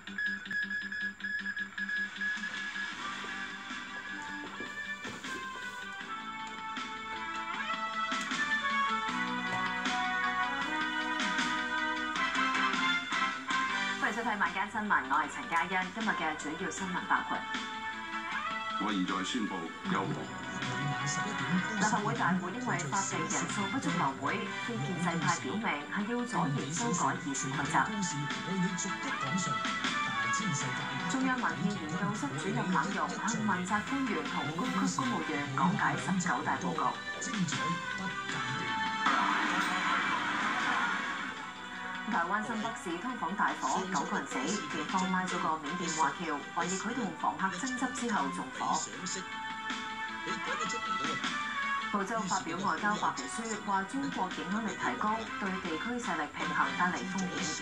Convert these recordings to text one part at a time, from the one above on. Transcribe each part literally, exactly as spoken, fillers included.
歡迎收睇晚間新聞，我係陳嘉欣。今日嘅主要新聞包括： 我現在宣布休會。 立法會大會因為法定人數不足流會，非建制派表明係要阻延修改議事規則。中央民意研究室主任冷溶向問責官員同高級公務員講解十九大報告。台灣新北市劏房大火，九個人死，警方拉咗個緬甸華僑，懷疑佢同房客爭執之後縱火。澳洲發表外交白皮書，話中國影響力提高，對地區勢力平衡帶嚟風險。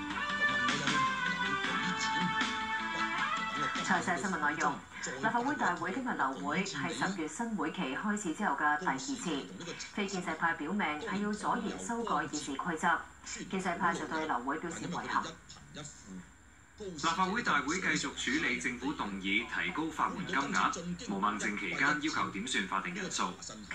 詳細新聞內容。立法會大會今日流會，係十月新會期開始之後嘅第二次。非建制派表明係要阻延修改議事規則，建制派就對流會表示遺憾。 立法會大會繼續處理政府動議提高法援金額，毛孟靜期間要求點算法定人數。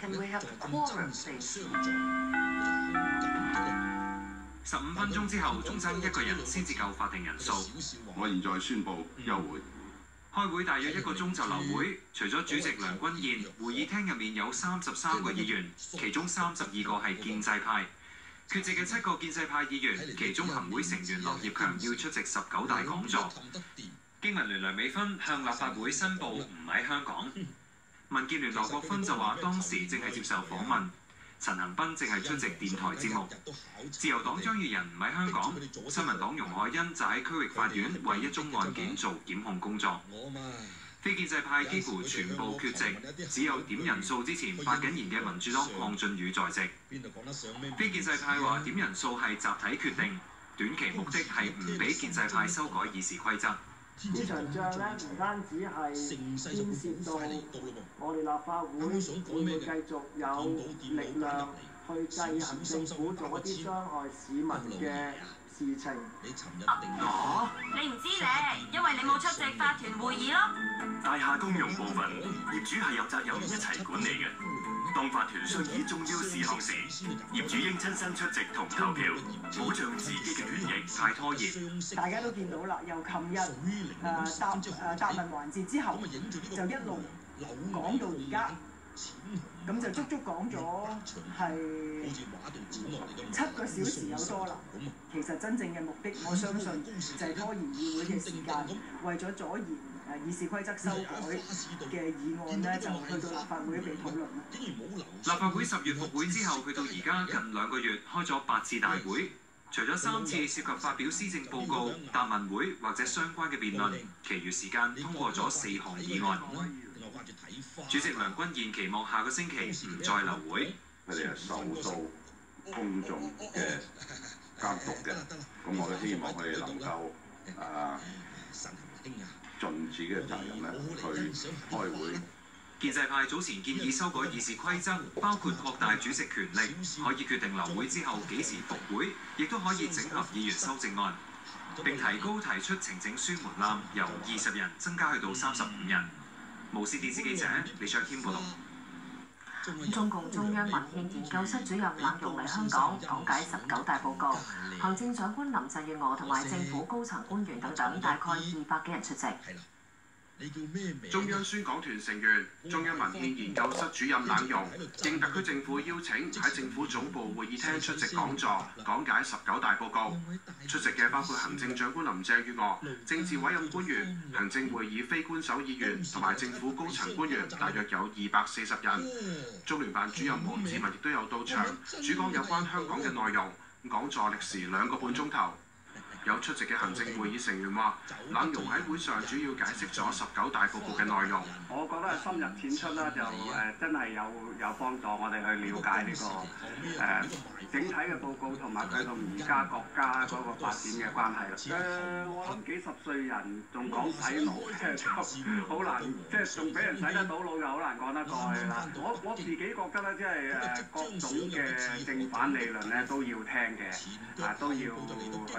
十五分鐘之後，仲爭一個人先至夠法定人數。 我現在宣布休會。 開會大約一個鐘就流會，除咗主席梁君彥，會議廳入面有三十三個議員，其中三十二個係建制派。缺席嘅七個建制派議員，其中行會成員劉業強要出席十九大講座。經民聯梁美芬向立法會申報唔喺香港。民建聯羅國勳就話當時正係接受訪問。陳恒鑌正係出席電台節目。自由黨張宇人唔喺香港，新民黨容海恩就喺區域法院為一宗案件做檢控工作。非建制派幾乎全部缺席，只有點人數之前發緊言嘅民主黨鄺俊宇在席。非建制派話點人數係集體決定，短期目的係唔俾建制派修改議事規則。 呢場仗咧唔單止係牽涉到我哋立法會會唔會繼續有力量去制衡政府做一啲傷害市民嘅事情。 哦，你唔知咧，因為你冇出席法團會議咯。 大廈公用部分，業主係有責任一齊管理嘅。當法團商議重要事項時，業主應親身出席同投票，保障自己嘅權益。 太拖延， 大家都見到啦，由琴日誒答誒答問環節之後，就一路講到而家，咁就足足講咗係七個小時有多啦。其實真正嘅目的，我相信就係拖延議會嘅時間，為咗阻延誒議事規則修改嘅議案呢，就去到立法會被討論啦。 立法會十月復會之後，去到而家近兩個月，開咗八次大會。除咗三次涉及發表施政報告、答問會或者相關嘅辯論，其餘時間通過咗四項議案。主席梁君彥期望下個星期唔再流會。 佢哋係受到公眾嘅監督嘅，咁我都希望佢哋能夠啊盡自己嘅責任咧去開會。 建制派早前建議修改議事規則，包括擴大主席權力，可以決定流會之後幾時復會，亦都可以整合議員修正案，並提高提出呈請書門檻，由二十人增加去到三十五人。無線電視記者李卓謙報道。 中共中央民意研究室主任冷溶嚟香港講解十九大報告，行政長官林鄭月娥同埋政府高層官員等等，大概二百幾人出席。 中央宣講團成員、中央民意研究室主任冷溶應特區政府邀請喺政府總部會議廳出席講座，講解十九大報告。出席嘅包括行政長官林鄭月娥、政治委任官員、行政會議非官守議員同埋政府高層官員，大約有二百四十人。中聯辦主任王志民亦都有到場，主講有關香港嘅內容。講座歷時兩個半鐘頭。有出席嘅行政會議成員話，冷溶喺會上主要解釋咗十九大報告嘅內容。 我覺得深入淺出啦，就誒、呃、真係有有幫助我哋去了解呢、這個誒、呃、整體嘅報告同埋佢同而家國家嗰個發展嘅關係啦。誒、呃，我諗幾十歲人仲講洗腦，即係好難，即係仲俾人洗得到腦就好難講得過去啦。我我自己覺得咧，即係誒各種嘅正反理論咧都要聽嘅，啊都要去自己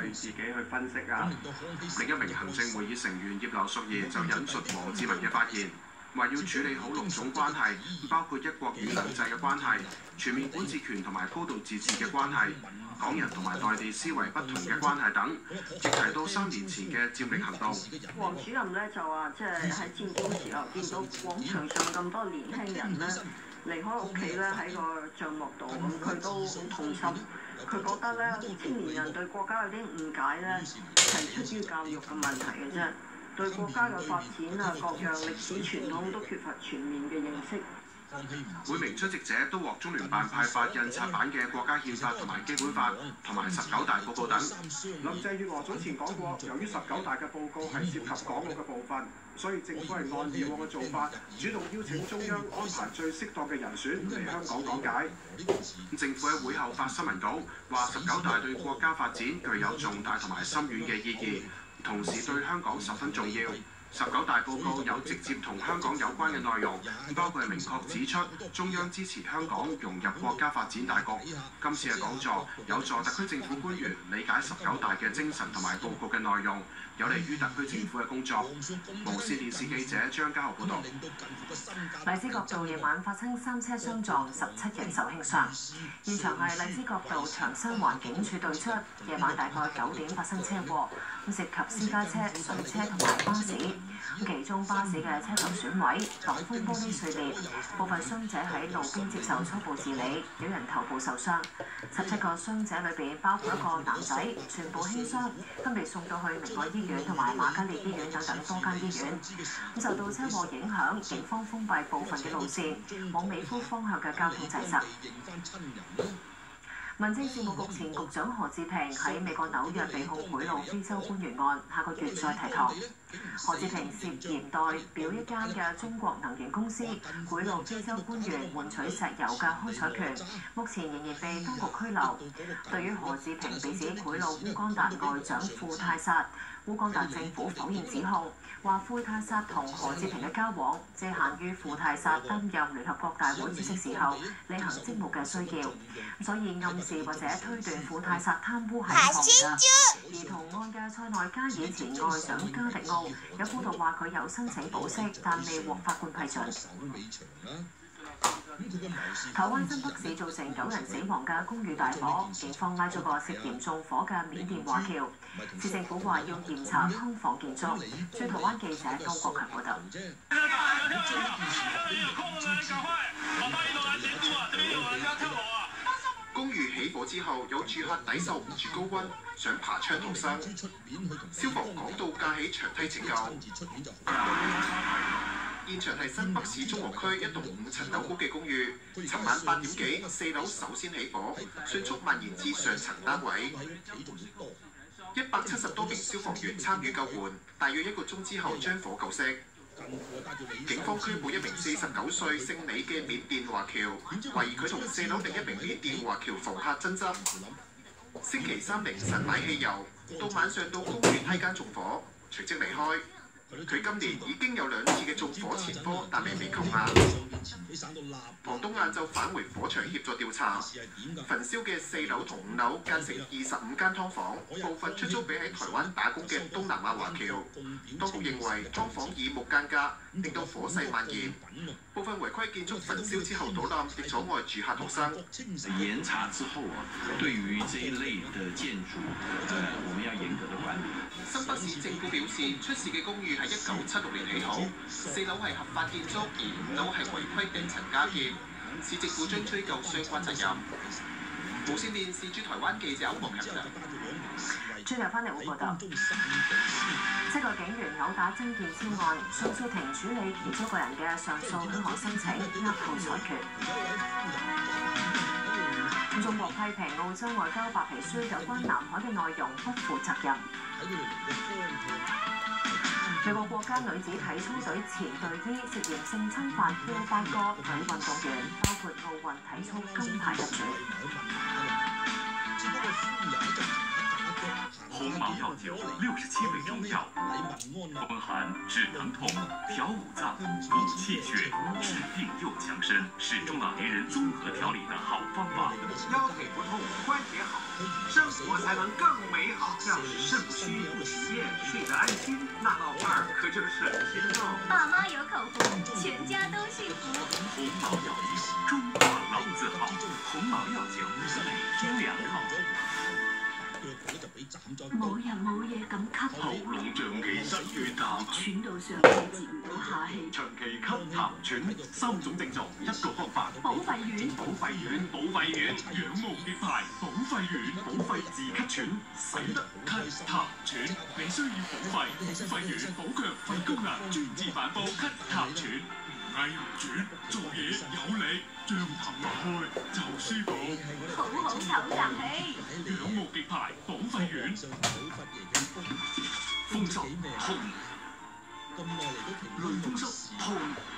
去分析啊。 另一名行政會議成員葉劉淑儀就引述王志民嘅發言，話要處理好六種關係，包括一國與兩制嘅關係、全面管治權同埋高度自治嘅關係、港人同埋內地思維不同嘅關係等，亦提到三年前嘅佔領行動。 黃主任咧就話，即係喺佔中時候見到廣場上咁多年輕人咧離開屋企咧喺個帳幕度，咁佢都好痛心。佢覺得咧青年人對國家有啲誤解咧，係出於教育嘅問題嘅啫，對國家嘅發展啊各樣歷史傳統都缺乏全面嘅認識。 每名出席者都獲中聯辦派發印刷版嘅國家憲法同埋基本法同埋十九大報告等。 林鄭月娥早前講過，由於十九大嘅報告係涉及港澳嘅部分，所以政府係按以往嘅做法，主動邀請中央安排最適當嘅人選嚟香港講解。 政府喺會後發新聞稿，話十九大對國家發展具有重大同埋深遠嘅意義，同時對香港十分重要。十九大報告有直接同香港有關嘅內容，包括係明確指出中央支持香港融入國家發展大局。今次嘅講座有助特區政府官員理解十九大嘅精神同埋報告嘅內容，有利於特區政府嘅工作。無線電視記者張家豪報導。 荔枝角道夜晚發生三車相撞，十七人受輕傷。現場係荔枝角道長沙灣警署對出，夜晚大概九點發生車禍，涉及私家車、水車同埋巴士。其中巴士嘅車頭損毀，擋風玻璃碎裂，部分傷者喺路邊接受初步治理，有人頭部受傷。十七個傷者裏邊包括一個男仔，全部輕傷，分別送到去明愛醫院同埋瑪嘉烈醫院等等多間醫院。咁受到車禍影響，警方封閉部分嘅路線，往美孚方向嘅交通擠塞。民政事務局前局長何志平喺美國紐約被控賄賂非洲官員案，下個月再提堂。何志平涉嫌代表一間嘅中國能源公司賄賂非洲官員換取石油嘅開採權，目前仍然被當局拘留。對於何志平被指賄賂烏干達外長庫泰薩，烏干達政府否認指控，話庫泰薩同何志平嘅交往只限於庫泰薩擔任聯合國大會主席時候履行職務嘅需要，所以暗示或者推斷庫泰薩貪污係錯嘅。而同案嘅塞內加爾前外長加迪奧有報道話佢有申請保釋，但未獲法官批准。台灣新北市造成九人死亡嘅公寓大火，警方拉咗個涉嫌縱火嘅緬甸華僑。市政府話要嚴查劏房建築。駐台灣記者高國強報道。 公寓起火之後，有住客抵受唔住高溫，想爬窗逃生。消防趕到架起長梯拯救。現場係新北市中和區一棟五層樓高嘅公寓，尋晚八點幾，四樓首先起火，迅速蔓延至上層單位。一百七十多名消防員參與救援，大約一個鐘之後將火救熄。警方拘捕一名四十九歲姓李嘅緬甸華僑，懷疑佢同四樓另一名緬甸華僑房客爭執。星期三凌晨買汽油，到晚上到公寓梯間縱火，隨即離開。佢今年已經有兩次嘅縱火前科，但未被扣押。房東晏晝返回火場協助調查，焚燒嘅四樓同五樓間成二十五間劏房，部分出租俾喺台灣打工嘅東南亞華僑。當局認為劏房以木間隔，令到火勢蔓延。部分違規建築焚燒之後倒冧，亦阻礙住客逃生。 嚴查之後啊，對於這一類嘅建築，呃，我們要嚴格的管理。 新北市政府表示，出事嘅公寓係一九七六年起好，四樓係合法建築，而五樓係違規頂層加建。市政府將追究相關責任。無線電視駐台灣記者歐國強報道。 最後翻嚟會報道，七個警員毆打曾健超案，上訴庭處理其中一個人嘅上訴許可申請，押後裁決。中國批評澳洲外交白皮書有關南海嘅內容不負責任。美國國家女子體操隊前隊醫涉嫌性侵犯過八個女運動員，包括奧運體操金牌得主。 洪某有酒六十七味中药，风寒、止疼痛、调五脏、补气血、治病又强身，是中老年人综合调理的好方法。 腰腿不痛，关节好，生活才能更美好。要是肾不虚不起夜，睡得安心，那老伴儿可就省心喽。 爸妈有口福，全家都幸福。 鸿茅药酒，中华老字号，鸿茅藥酒每天两套。 冇日冇夜咁咳， 喉嚨脹氣失血痰， 喘到上氣接唔到下氣， 長期咳痰喘，三種症狀一個方法。 保肺丸， 保肺丸，保肺丸，養毛結牌，保肺丸，保肺治咳喘，使得咳痰喘。你需要保肺，保肺丸，補強肺功能，專治反覆咳痰喘。翳唔喘，做嘢有力，將痰落去就舒服。 好好唞啖氣。 養毛結牌，保肺丸。風濕痛，類風濕痛，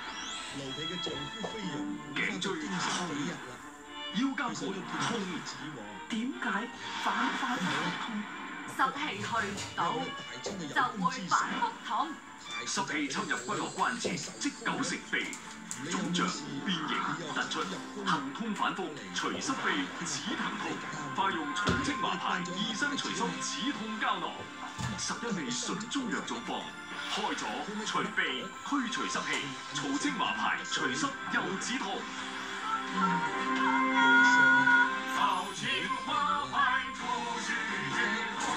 頸椎痛，腰間盤痛， 點解反反覆覆痛？ 濕氣去唔到，就會反覆痛。 濕氣侵入骨骼關節，積久成痹，腫脹變形突出，疼痛反覆，除濕痹止疼痛。快用草青麻牌醫生除濕止痛膠囊，十一味純中藥組方，開咗除痹驅除濕氣，草青麻牌除濕又止痛。 草青麻牌除湿止痛。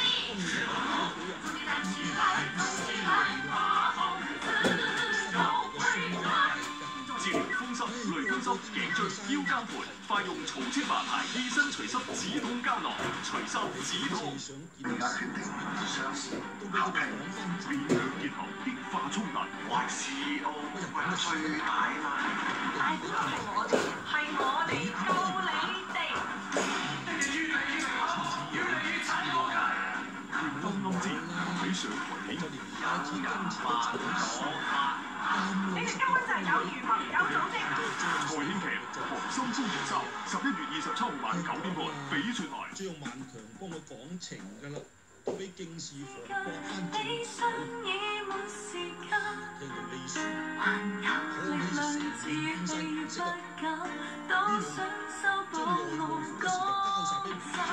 治療風濕、類風濕、頸椎、腰間盤，快用草青麻牌醫生除濕止痛膠囊，除濕止痛。 而家決定上市合併， 變兩結合，激化衝突。 還是我為得最大嘛？ 大股東係我哋，係我哋救你哋。 越嚟越好，越嚟越殘酷㗎。 啱啱節喺上台起， 有人話我發。 你哋根本就係有預謀、有組織。 蔡興劇《黃心公主三》，十一月二十七號晚九點半，翡翠台。 張萬強幫我講情㗎啦，都俾敬事房過翻轉頭。聽到呢書，可以成片身唔識得。都想修補我交晒俾唔識。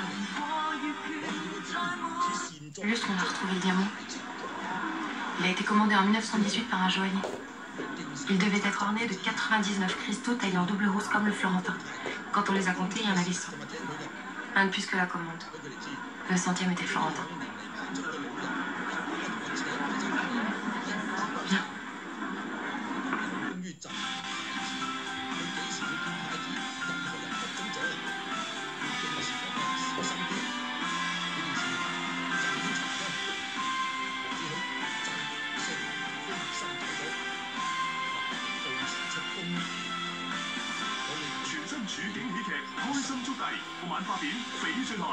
Juste, on a retrouvé le diamant. Il a été commandé en mille neuf cent dix-huit par un joaillier. Il devait être orné de quatre-vingt-dix-neuf cristaux taillés en double rousse comme le florentin. Quand on les a comptés, il y en avait cent. Un de plus que la commande. Le centième était florentin. Viens. 處境喜劇，開心速遞，晚八點，翡翠台。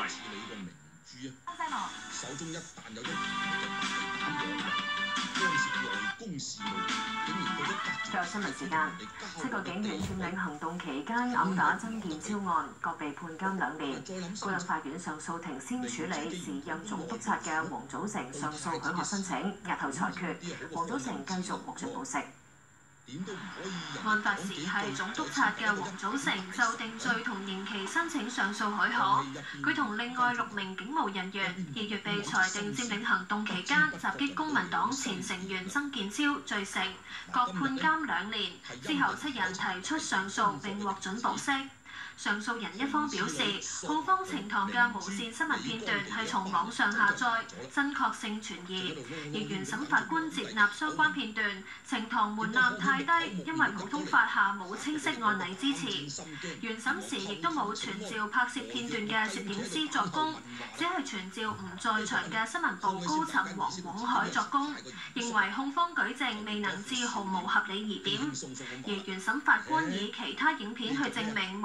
手中一旦有一件嘅干涉內宮事務，竟然到咗隔。 最後新聞時間，七個警員佔領行動期間毆打曾健超案，各被判監兩年。高等法院上訴庭先處理時任總督察嘅黃祖成上訴許可申請，押後裁決。黃祖成繼續獲准保釋。 案發時係總督察嘅黃祖成就定罪同刑期申請上訴許可，佢同另外六名警務人員二月被裁定佔領行動期間襲擊公民黨前成員曾健超罪成，各判監兩年。之後七人提出上訴並獲准保釋。上訴人一方表示，控方呈堂嘅無線新聞片段係從網上下載，真確性存疑。而原審法官接納相關片段，呈堂門檻太低，因為普通法下冇清晰案例支持。原審時亦都冇傳召拍攝片段嘅攝影師作供，只係傳召唔在場嘅新聞部高層黃廣海作供，認為控方舉證未能置毫無合理疑點。而原審法官以其他影片去證明無線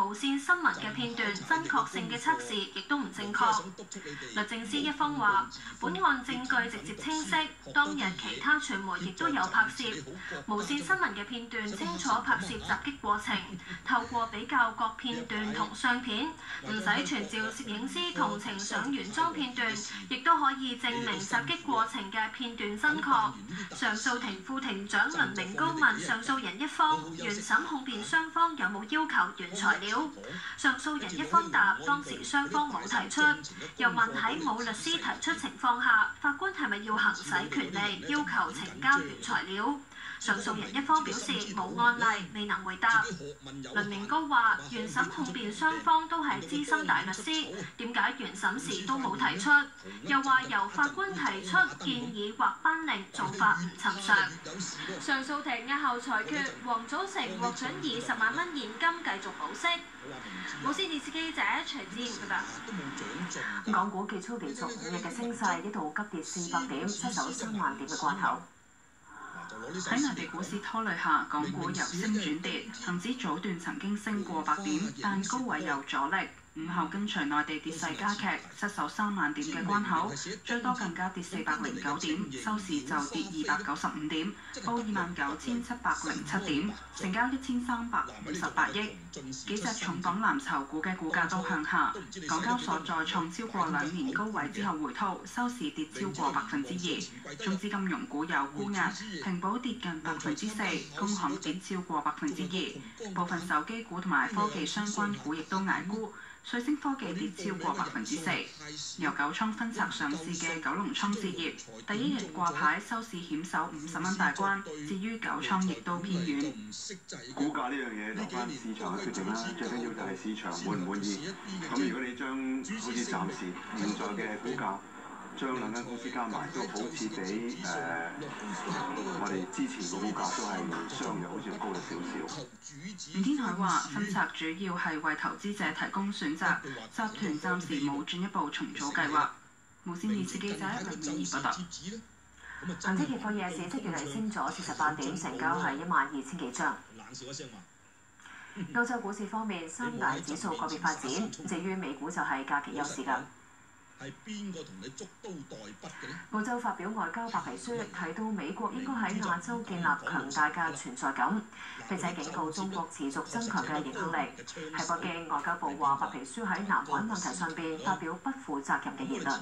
新聞嘅片段真確性嘅測試亦都唔正確。律政司一方話，本案證據直接清晰，當日其他傳媒亦都有拍攝無線新聞嘅片段，清楚拍攝襲擊過程。透過比較各片段同相片，唔使傳召攝影師同呈上原裝片段，亦都可以證明襲擊過程嘅片段真確。上訴庭副庭長倫明高問上訴人一方，原審控辯雙方有冇要求原材料？上訴人一方答，當時雙方冇提出。又問喺冇律師提出情況下，法官係咪要行使權利要求呈交原材料？上訴人一方表示冇案例，未能回答。倫明高話：原審控辯雙方都係資深大律師，點解原審時都冇提出？又話由法官提出建議或頒令做法唔尋常。上訴庭押後裁決，黃祖成獲准以十萬蚊現金繼續保釋。無線電視記者徐志賢報道。 港股結束連續五日嘅升勢，一度急跌四百點，失守三萬點嘅關口。 喺內地股市拖累下，港股由升轉跌，恒指早段曾經升過百點，但高位有阻力。午後跟隨內地跌勢加劇，失守三萬點嘅關口，最多更加跌四百零九點，收市就跌二百九十五點，報二萬九千七百零七點，成交一千三百五十八億。幾隻重磅藍籌股嘅股價都向下，港交所再創超過兩年高位之後回吐，收市跌超過百分之二。中資金融股有沽壓，平保跌近百分之四，工行跌超過百分之二，部分手機股同埋科技相關股亦都捱沽。瑞聲科技跌超過百分之四，由九倉分拆上市嘅九龍倉置業第一日掛牌，收市險守五十蚊大關。至於九倉亦都偏軟。 股價呢樣嘢留翻市場嘅決定啦，最緊要就係市場滿唔滿意。咁如果你將好似暫時現在嘅股價，將兩間公司加埋都好似比誒、呃、我哋之前個股價都係相若，好似高咗少少。 吳天海話：分拆主要係為投資者提供選擇，集團暫時冇進一步重組計劃。無線電視記者林美儀報道。 恒指期貨夜市即月嚟升咗四十八點，成交係一萬二千幾張。歐洲股市方面，三大指數個別發展，至於美股就係假期休市㗎。係邊個同你捉刀代筆嘅呢？澳洲發表外交白皮書，提到美國應該喺亞洲建立強大嘅存在感，並且警告中國持續增強嘅影響力。喺北京，外交部話白皮書喺南海問題上邊發表不負責任嘅言論。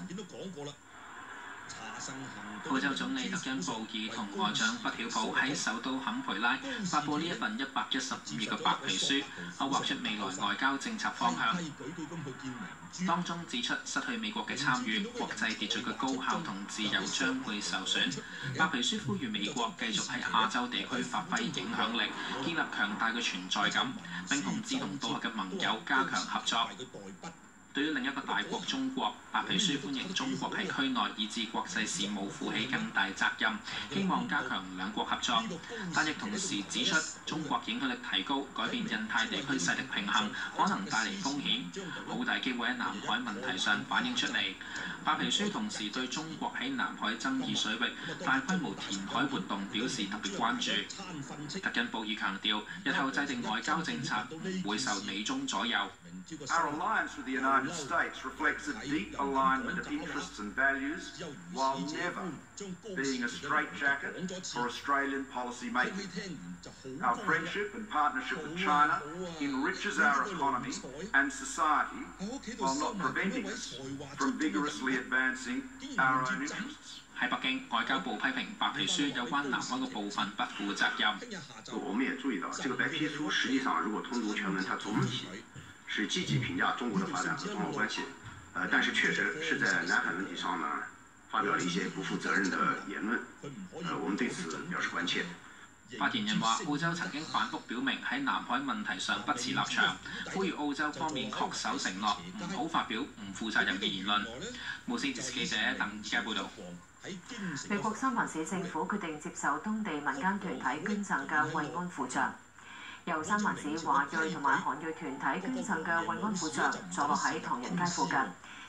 澳洲總理特恩布爾同外長畢曉普喺首都坎培拉發布呢一份一百一十五頁嘅白皮書，勾畫出未來外交政策方向。當中指出，失去美國嘅參與，國際秩序嘅高效同自由將會受損。白皮書呼籲美國繼續喺亞洲地區發揮影響力，建立強大嘅存在感，並同志同道合嘅盟友加強合作。對於另一個大國中國，白皮書歡迎中國喺區內以至國際事務負起更大責任，希望加強兩國合作，但亦同時指出中國影響力提高，改變印太地區勢力平衡，可能帶嚟風險，好大機會喺南海問題上反映出嚟。白皮書同時對中國喺南海爭議水域大規模填海活動表示特別關注。特恩布爾強調，日後制定外交政策唔會受美中左右。 Our alliance with the United States reflects a deep alignment of interests and values, while never being a straitjacket for Australian policy making. Our friendship and partnership with China enriches our economy and society, while not preventing us from vigorously advancing our own interests. 喺北京，外交部批評白皮書有關南海嘅部分不負責任。 我們也注意到，這個白皮書實際上如果通讀全文，它總體是積極評價中國的發展和中澳關係，呃，但是確實是在南海問題上呢，發表了一些不負責任的言論，呃，我們對此表示關切。 發言人話：澳洲曾經反覆表明喺南海問題上不持立場，呼籲澳洲方面恪守承諾，唔好發表唔負責任嘅言論。無線電視記者鄧以佳報導。 美國三藩市政府決定接受當地民間團體捐贈嘅慰安婦像。由三藩市華裔同埋韓裔團體捐贈嘅慰安婦像坐落喺唐人街附近。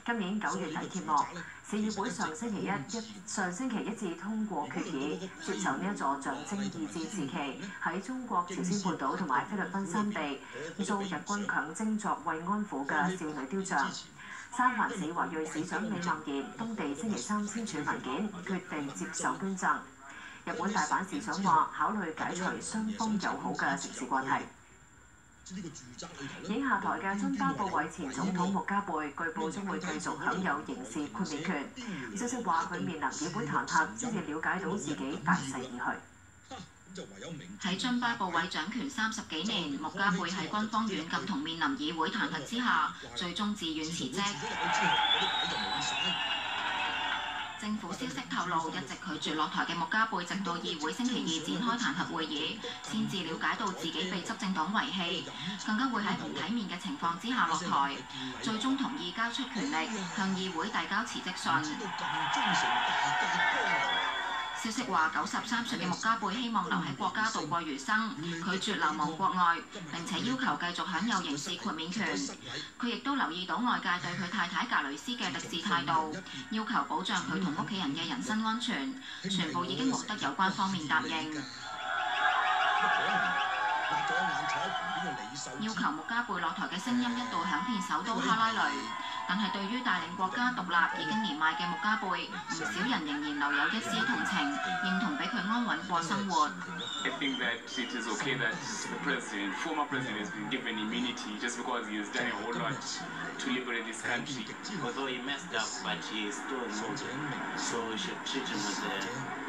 今年九月底揭幕。市議會上星期一一上星期一致通過決議，接受呢一座象徵二戰時期喺中國朝鮮半島同埋菲律賓三地遭日軍強徵作慰安婦嘅少女雕像。三藩市華裔市長李孟賢當地星期三簽署文件，決定接受捐贈。日本大阪市長話考慮解除雙方友好嘅城市關係。已下台嘅津巴布韋前總統穆加貝，據報將會繼續享有刑事豁免權。消息話佢面臨議會彈劾，先至了解到自己大勢已去。 喺津巴布韋掌權三十幾年，穆加貝喺軍方軟禁同面臨議會彈劾之下，最終自願辭職。政府消息透露，一直拒絕落台嘅穆加貝，直到議會星期二展開彈劾會議，先至了解到自己被執政黨遺棄，更加會喺唔體面嘅情況之下落台，最終同意交出權力，向議會遞交辭職信。消息話，九十三歲嘅穆加貝希望留喺國家度過餘生，拒絕流亡國外，並且要求繼續享有刑事豁免權。佢亦都留意到外界對佢太太格雷斯嘅敵視態度，要求保障佢同屋企人嘅人身安全，全部已經獲得有關方面答應。要求穆加貝落台嘅聲音一度響遍首都哈拉雷，但係對於帶領國家獨立已經年邁嘅穆加貝，唔少人仍然留有一絲同情，認同俾佢安穩過生活。 I think that it is okay that the president, former president, has been given immunity just because he has done a whole lot to liberate this country. Although he messed up, but he is still immortal, so we should treat him with the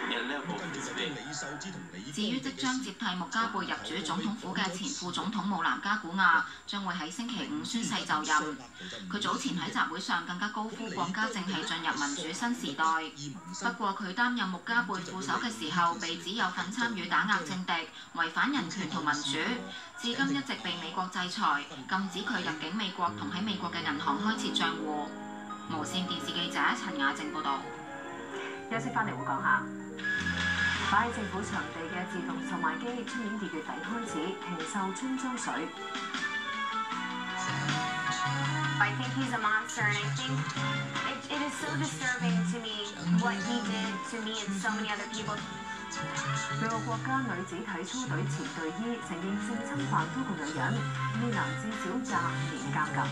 至於即將接替穆加貝入主總統府嘅前副總統姆南加古亞，將會喺星期五宣誓就任。佢早前喺集會上更加高呼國家正係進入民主新時代。不過佢擔任穆加貝副手嘅時候，被指有份參與打壓政敵、違反人權同民主，至今一直被美國制裁，禁止佢入境美國同喺美國嘅銀行開設帳戶。無線電視記者陳雅靜報導。 休息翻嚟會講下。擺喺政府場地嘅自動售賣機，出年二月底開始停售樽裝水。 I think he's a monster, and I think it, it is so disturbing to me what he did to me and so many other people. 美國國家女子體操隊前隊醫承認性侵犯多個女人，面臨至少廿年監禁。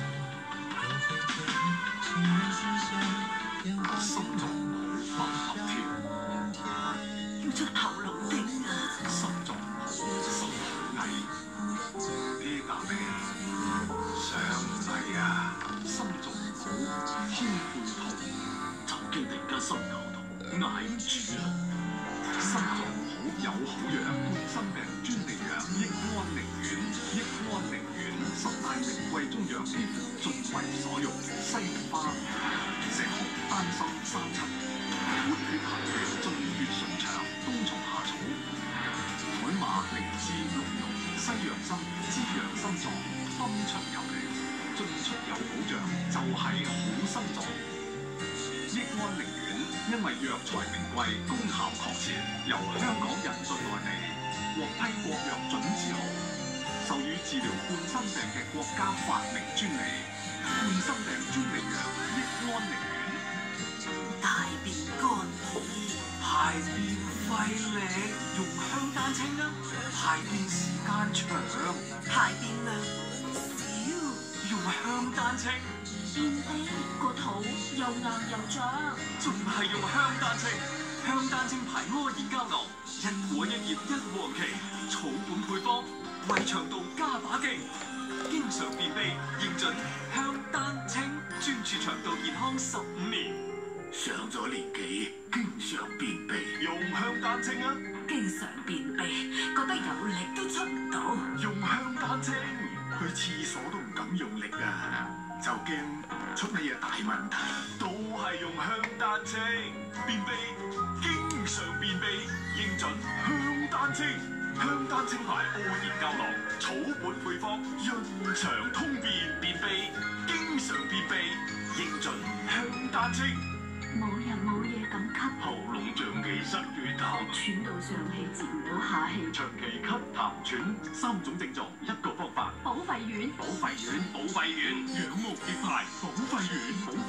心中百合跳， 要出頭腦頂啊！ 心中心藝，呢啖氣上嚟啊！心中好，胸背痛，就驚突然間心有痛，捱唔住啦！心中好有好藥，冠心病專利藥益安寧丸，益安寧丸十大名貴中藥幾乎盡為所用，西花、石紅、丹參三七，活血行血，進血順暢，冬蟲夏草、海馬、靈芝、鹿茸、西洋參滋養心臟，分循有力，進出有保障，就係好心臟。益安寧丸因為藥材名貴，功效確切，由香港引進內地，獲批國藥準字號，授予治療冠心病嘅國家發明專利。冠心病專利藥益安寧丸， 大便乾耳， 排便費力，用香丹清啊！排便時間長， 排便量少， 用香丹清。 便秘個肚又硬又脹， 仲係用香丹清。香丹清排屙熱膠囊，一果一葉一黃芪，草本配方，為腸道加把勁。經常便秘，認準香丹清，專注腸道健康十五年。 上咗年紀，經常便秘， 用香丹清啊！ 經常便秘，覺得有力都出唔到， 用香丹清，去廁所都唔敢用力啊！就驚出乜嘢大問題， 都係用香丹清。便秘，經常便秘，認準香丹清。香丹清牌屙熱膠囊，草本配方，潤腸通便，便秘，經常便秘，認準香丹清。 冇日冇夜咁咳， 喉嚨脹氣塞住痰， 喘到上氣接唔到下氣， 長期咳痰喘三種症狀，一個方法。 保肺丸， 保肺丸，保肺丸， 養毛結牌，保肺丸，保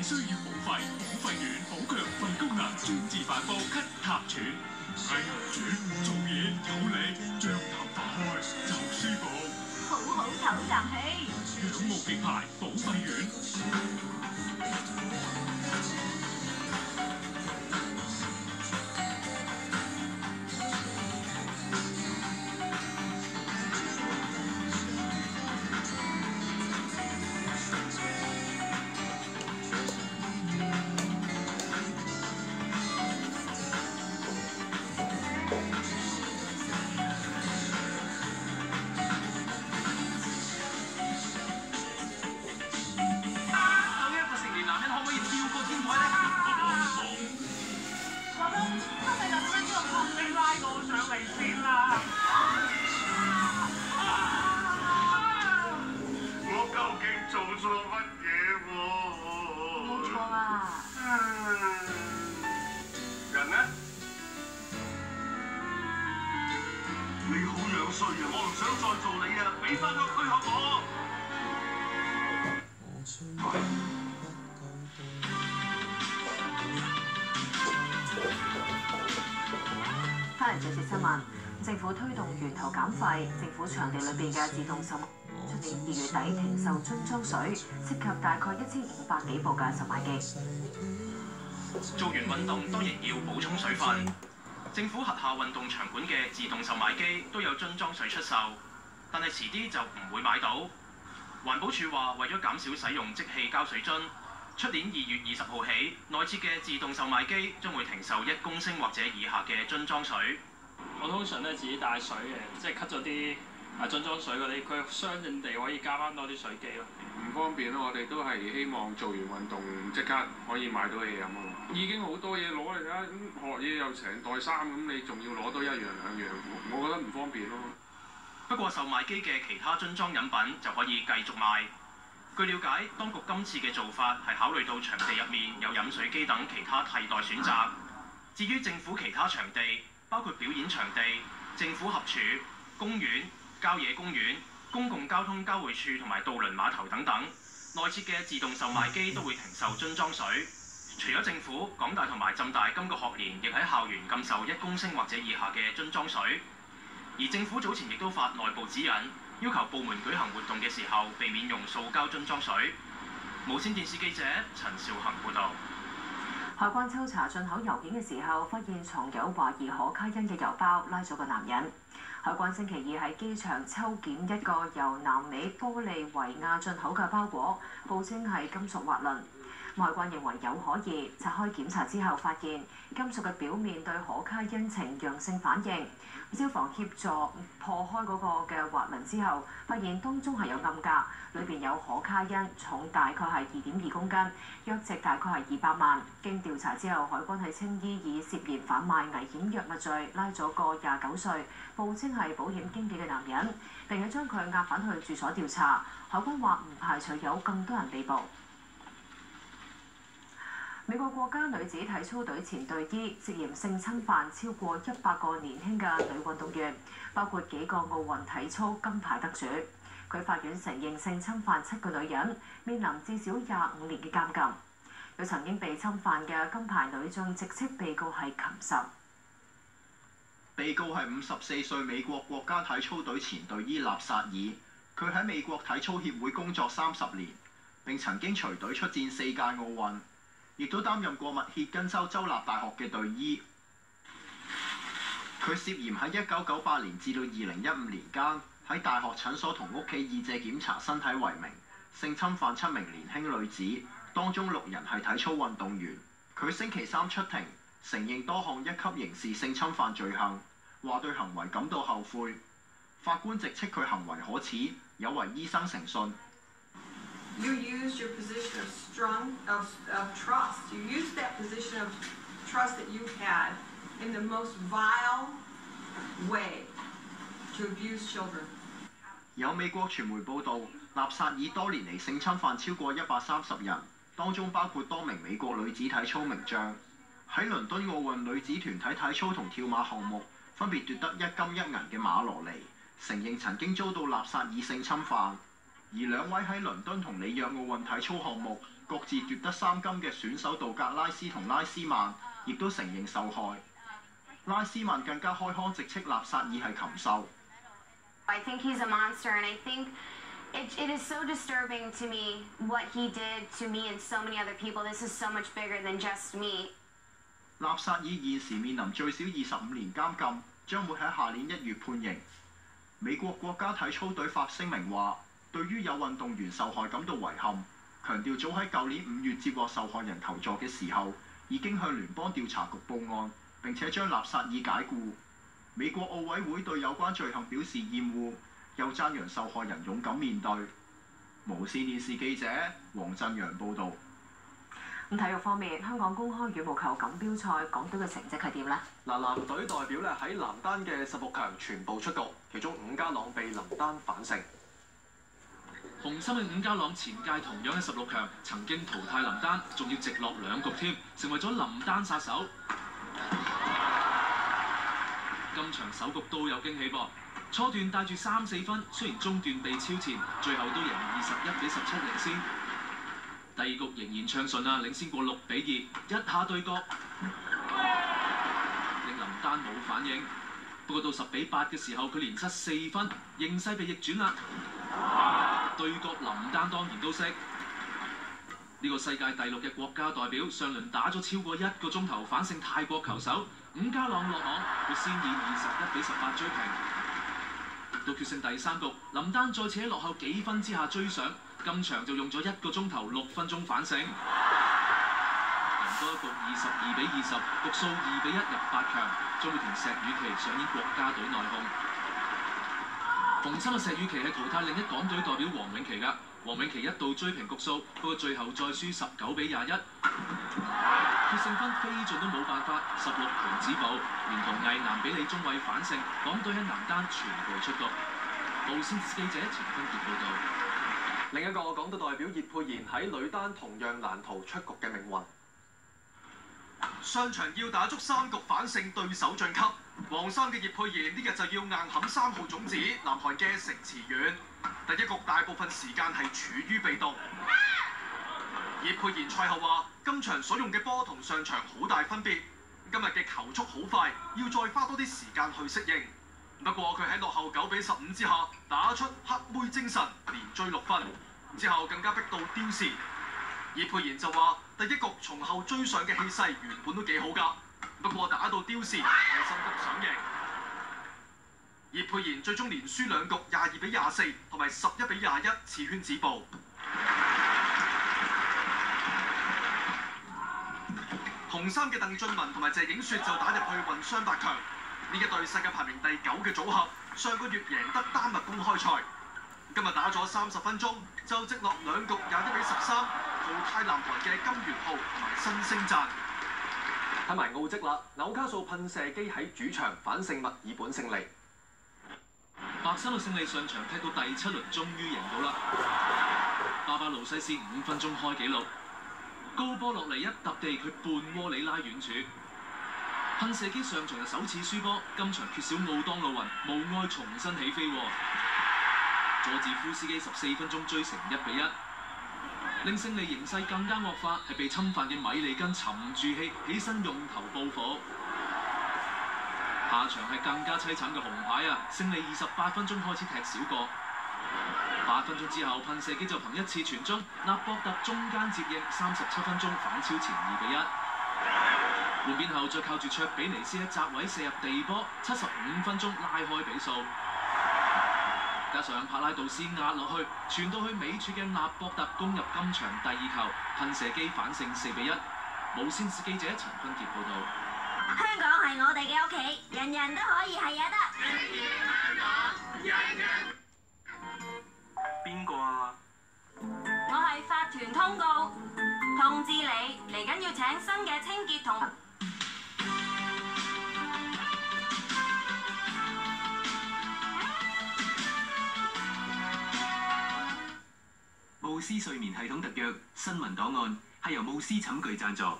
需要補肺，補肺丸補強肺功能，專治反覆咳痰喘。係人轉做嘢有力，將頭發開就舒服， 好好唞啖氣。 仰慕品牌補肺丸。 翻嚟最節新聞，政府推動源頭減廢，政府場地裏邊嘅自動售賣出年二月底停售樽裝水，涉及大概一千五百幾部嘅售賣機。 做完運動當然要補充水分，政府轄下運動場館嘅自動售賣機都有樽裝水出售，但係遲啲就唔會買到。環保署話，為咗減少使用即棄膠水樽，出年二月二十號起，內設嘅自動售賣機將會停售一公升或者以下嘅樽裝水。 我通常都係自己帶水嘅，即係 cut 咗啲啊樽裝水嗰啲，佢相應地可以加翻多啲水機咯。 唔方便咯，我哋都係希望做完運動即刻可以買到嘢飲啊！已經好多嘢攞嚟啦，咁學嘢又成袋衫，咁你仲要攞多一樣兩樣，我覺得唔方便咯。 不過售賣機嘅其他樽裝飲品就可以繼續賣。據了解，當局今次嘅做法係考慮到場地入面有飲水機等其他替代選擇。至於政府其他場地，包括表演場地、政府合署、公園、郊野公園、公共交通交匯處同埋渡輪碼頭等等，內設嘅自動售賣機都會停售樽裝水。除咗政府，港大同埋浸大今個學年亦喺校園禁售一公升或者以下嘅樽裝水。而政府早前亦都發內部指引，要求部門舉行活動嘅時候避免用塑膠樽裝水。無線電視記者陳兆恒報導。 海關抽查進口郵件嘅時候，發現藏有懷疑可卡因嘅郵包，拉咗個男人。海關星期二喺機場抽檢一個由南美玻利維亞進口嘅包裹，報稱係金屬滑輪。海關認為有可疑，拆開檢查之後發現金屬嘅表面對可卡因呈陽性反應。消防協助破開嗰個嘅滑輪之後，發現當中係有暗格，裏邊有可卡因，重大概係二點二公斤，約值大概係二百萬。經調查之後，海關喺青衣以涉嫌販賣危險藥物罪拉咗個廿九歲，報稱係保險經紀嘅男人，並且將佢押返去住所調查。海關話唔排除有更多人被捕。美國國家女子體操隊前隊醫涉嫌性侵犯超過一百個年輕嘅女運動員，包括幾個奧運體操金牌得主。佢法院承認性侵犯七個女人，面臨至少廿五年嘅監禁。有曾經被侵犯嘅金牌女將直斥被告係禽獸。 被告係五十四歲美國國家體操隊前隊醫納薩爾，佢喺美國體操協會工作三十年，並曾經隨隊出戰四屆奧運。亦都擔任過密歇根州州立大學嘅隊醫。佢涉嫌喺一九九八年至到二零一五年間，喺大學診所同屋企以借檢查身體為名，性侵犯七名年輕女子，當中六人係體操運動員。佢星期三出庭，承認多項一級刑事性侵犯罪行，話對行為感到後悔。法官直斥佢行為可恥，有違醫生誠信。 You used your position of strong of, of trust. You used that position of trust that you had in the most vile way to abuse children. 有美國傳媒報道，納薩爾多年嚟性侵犯超過一百三十人，當中包括多名美國女子體操名將。喺倫敦奧運女子團體體操同跳馬項目，分別奪得一金一銀嘅馬羅尼，承認曾經遭到納薩爾性侵犯。 而兩位喺倫敦同里約奧運體操項目各自奪得三金嘅選手杜格拉斯同拉斯曼，亦都承認受害。拉斯曼更加開腔直斥納薩爾係禽獸。 I think he's a monster, and I think it, it is so disturbing to me what he did to me and so many other people. This is so much bigger than just me. 納薩爾現時面臨最少二十五年監禁，將會喺下年一月判刑。美國國家體操隊發聲明話，對於有運動員受害感到遺憾，強調早喺舊年五月接獲受害人求助嘅時候，已經向聯邦調查局報案，並且將納薩爾解僱。美國奧委會對有關罪行表示厭惡，又讚揚受害人勇敢面對。無線電視記者黃振陽報導。 咁體育方面，香港公開羽毛球錦標賽，港隊嘅成績係點呢？ 嗱，男隊代表咧喺男單嘅十六強全部出局，其中伍家朗被林丹反勝。 紅心嘅伍家朗前屆同樣喺十六強曾經淘汰林丹，仲要直落兩局添，成為咗林丹殺手。今場首局都有驚喜噃，初段帶住三四分，雖然中段被超前，最後都贏二十一比十七領先。第二局仍然暢順啊，領先過六比二，一下對角，令林丹冇反應。不過到十比八嘅時候，佢連失四分，形勢被逆轉啦。對角林丹當然都識。呢個世界第六嘅國家代表上輪打咗超過一個鐘頭反勝泰國球手，伍家朗落網，佢先以二十一比十八追平。到決勝第三局，林丹再次喺落後幾分之下追上，今場就用咗一個鐘頭六分鐘反勝。贏多一局二十二比二十，局數二比一入八強，將會同石宇奇上演國家隊內訌。逢親嘅石宇奇係淘汰另一港隊代表黃永琪㗎。黃永琪一度追平局數，不過最後再輸十九比廿一，決勝分飛盡都冇辦法，十六盤止步，連同毅南比利中衛反勝，港隊喺男單全部出局。無線記者陳坤傑報導。 另一個港隊代表葉佩妍喺女單同樣難逃出局嘅命運。 上場要打足三局反勝對手晉級，黃衫嘅葉佩妍呢日就要硬撼三號種子南韓嘅成池苑。第一局大部分時間係處於被動。葉佩妍賽後話：今場所用嘅波同上場好大分別，今日嘅球速好快，要再花多啲時間去適應。不過佢喺落後九比十五之下，打出黑妹精神，連追六分，之後更加逼到丟線。葉佩妍就話：第一局從後追上嘅氣勢原本都幾好㗎，不過打到丟線，係心急想贏。葉佩妍最終連輸兩局，廿二比廿四同埋十一比廿一，次圈止步。紅衫嘅鄧俊文同埋謝影雪就打入去混雙八強。呢一對世界排名第九嘅組合，上個月贏得丹麥公開賽，今日打咗三十分鐘，就直落兩局廿一比十三，淘汰南韓嘅金元浩同埋新星讚。 睇埋澳職啦，紐卡素噴射機喺主場反勝墨爾本勝利。 白衫嘅勝利上場踢到第七輪，終於贏到啦。巴巴魯西斯五分鐘開紀錄，高波落嚟一揼地，佢半窩里拉遠處。噴射機上場就首次輸波，今場缺少奧當路雲，無礙重新起飛。佐治夫斯基十四分鐘追成一比一，令勝利形勢更加惡化，係被侵犯嘅米利根沉住氣起身用頭報復。下場係更加凄慘嘅紅牌啊！勝利二十八分鐘開始踢少個，八分鐘之後噴射機就憑一次傳中，納博特中間接應，三十七分鐘反超前二比一。換邊後再靠住卓比尼斯喺窄位射入地波，七十五分鐘拉開比數。加上帕拉杜斯壓落去，傳到去尾處嘅納博特攻入今場第二球，噴射機反勝四比一。無線視記者陳坤傑報導。 香港係我哋嘅屋企，人人都可以係有得。香港人人。 邊個啊？ 我係法團通告，通知你嚟緊要請新嘅清潔同。 慕斯睡眠系統特約新聞檔案係由慕斯寢具贊助。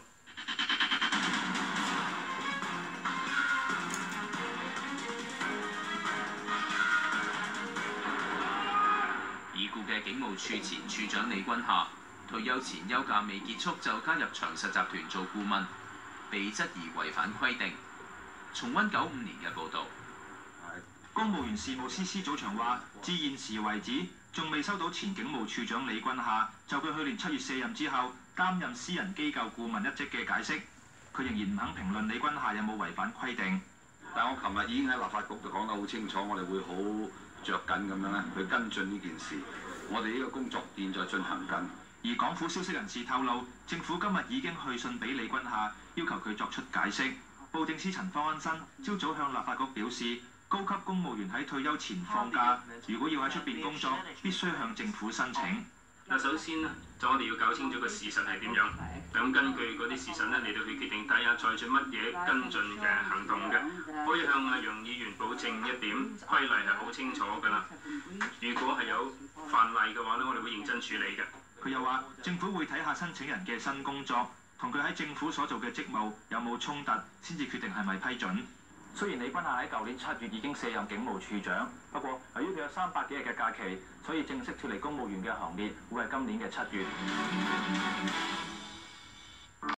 已故嘅警務處前處長李君夏，退休前休假未結束就加入長實集團做顧問，被質疑違反規定。重溫九五年嘅報導。 公務員事務司司組長話，至現時為止，仲未收到前警務處長李君夏就佢去年七月卸任之後擔任私人機構顧問一職嘅解釋。佢仍然唔肯評論李君夏有冇違反規定。 但我琴日已經喺立法局就講得好清楚，我哋會好着緊咁樣咧去跟進呢件事。我哋呢個工作現在進行緊。 而港府消息人士透露，政府今日已經去信俾李君夏，要求佢作出解釋。布政司陳方安生朝早向立法局表示，高級公務員喺退休前放假，如果要喺出邊工作，必須向政府申請。 嗱，首先呢，就我哋要搞清楚個事實係點樣，咁根據嗰啲事實呢，嚟到去決定睇下採取乜嘢跟進嘅行動嘅。可以向阿楊議員保證一點，規例係好清楚㗎啦。如果係有犯例嘅話呢，我哋會認真處理嘅。 佢又話，政府會睇下申請人嘅新工作同佢喺政府所做嘅職務有冇衝突，先至決定係咪批准。 雖然李君夏喺舊年七月已經卸任警務處長，不過由於佢有三百幾日嘅假期，所以正式脱離公務員嘅行列會係今年嘅七月。